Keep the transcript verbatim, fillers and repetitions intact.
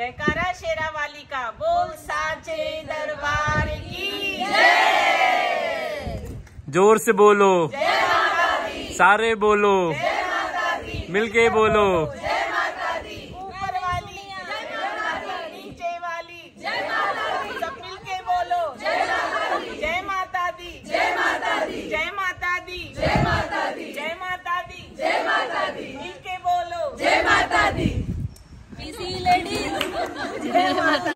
जयकारा शेरा वाली का, बोल साचे दरबार की जय। जोर से बोलो, जय माता दी। सारे बोलो, जय माता दी। मिलके बोलो, जय माता दी। ऊपर वाली, जय माता दी। नीचे वाली, जय माता दी। सब मिलके बोलो, जय माता दी। जय माता दी। जय माता दी। जय माता दी। जय माता दी। जय माता दी। जय माता दी। मिलके बोलो, जय माता दी। लेडीज जय माता।